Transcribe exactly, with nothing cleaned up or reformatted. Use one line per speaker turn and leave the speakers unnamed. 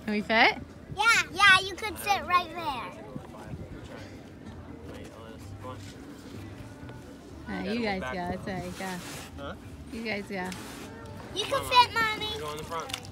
Can we fit?
Yeah, yeah, you could sit right there.
Alright, you guys go. It's alright, go.
Huh?
You guys go.
You can fit, Mommy.
Go in the front.